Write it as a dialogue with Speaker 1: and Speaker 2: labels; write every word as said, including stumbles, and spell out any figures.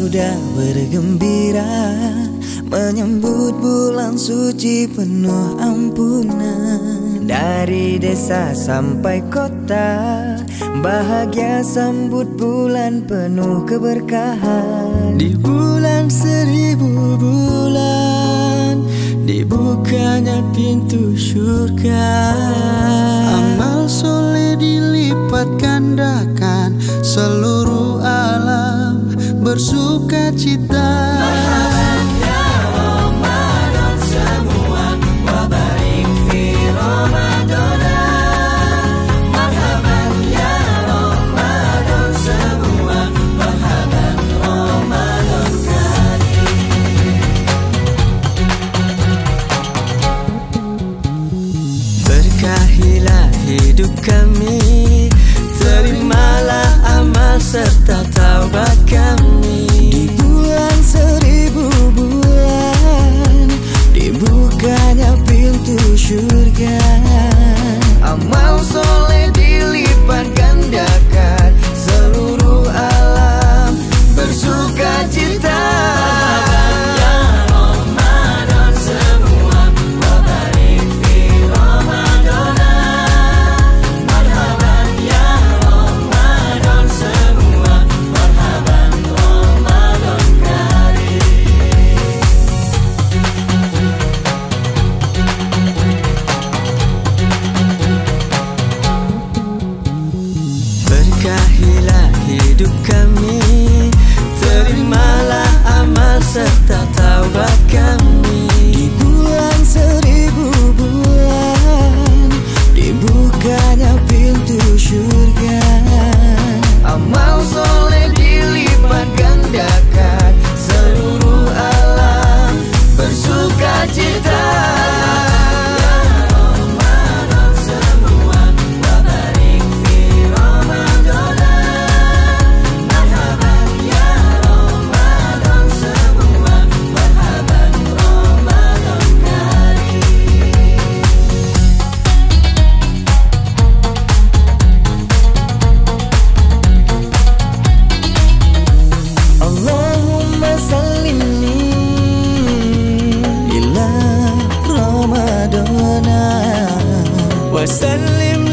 Speaker 1: sudah bergembira menyambut bulan suci penuh ampunan. Dari desa sampai kota, bahagia sambut bulan penuh keberkahan.
Speaker 2: Di bulan seribu bulan, dibukanya pintu surga. Amal soleh dilipat gandakan, seluruh alam bersuka cita.
Speaker 1: Marhaban ya Ramadan semua, wa barik fi Ramadana. Marhaban ya Ramadan semua, marhaban Ramadan karim.
Speaker 2: Berkahilah hidup kami, terimalah amal serta taubat kami.
Speaker 1: Di bulan seribu bulan, dibukanya pintu surga. Amal soleh dilipat gandakan, seluruh alam bersuka cita.
Speaker 2: Berkahilah hidup kami, terimalah amal serta taubat kami.
Speaker 1: Di bulan seribu bulan, dibukanya pintu surga. Amal soleh dilipat gandakan, seluruh alam bersuka cita. Allahumma sallimni ila Ramadana
Speaker 2: Wasallim